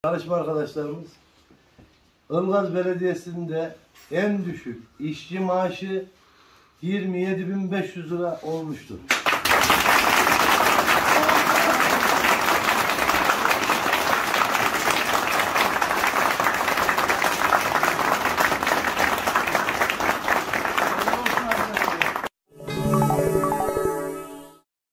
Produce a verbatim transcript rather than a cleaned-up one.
Çalışma arkadaşlarımız Ilgaz Belediyesi'nde en düşük işçi maaşı yirmi yedi bin beş yüz lira olmuştur.